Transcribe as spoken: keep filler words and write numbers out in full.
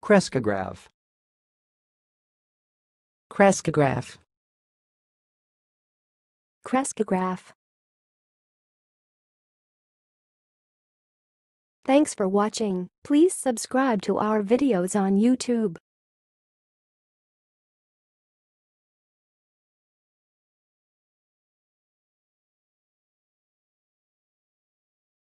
crescograph, crescograph, crescograph. Thanks for watching. Please subscribe to our videos on YouTube.